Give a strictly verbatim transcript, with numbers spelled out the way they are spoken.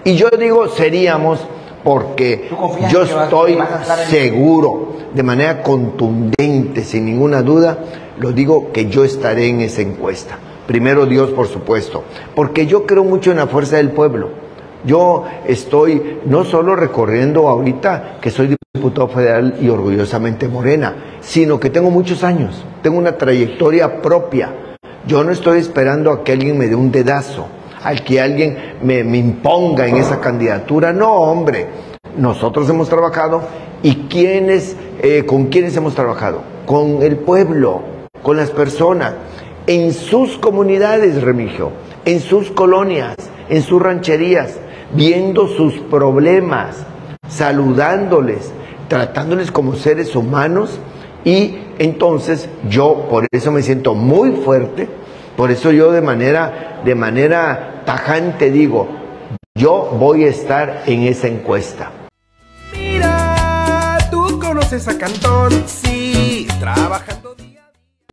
Y yo digo seríamos porque yo estoy seguro, de manera contundente, sin ninguna duda, lo digo que yo estaré en esa encuesta. Primero Dios, por supuesto, porque yo creo mucho en la fuerza del pueblo. Yo estoy no solo recorriendo ahorita que soy diputado federal y orgullosamente Morena, sino que tengo muchos años, tengo una trayectoria propia. Yo no estoy esperando a que alguien me dé un dedazo, al que alguien me, me imponga en esa candidatura. No, hombre, nosotros hemos trabajado. ¿Y quiénes, eh, con quiénes hemos trabajado? Con el pueblo, con las personas, en sus comunidades, Remigio, en sus colonias, en sus rancherías, viendo sus problemas, saludándoles, tratándoles como seres humanos. Y entonces yo por eso me siento muy fuerte, por eso yo de manera, de manera tajante digo, yo voy a estar en esa encuesta. Mira, tú conoces a Cantón, sí.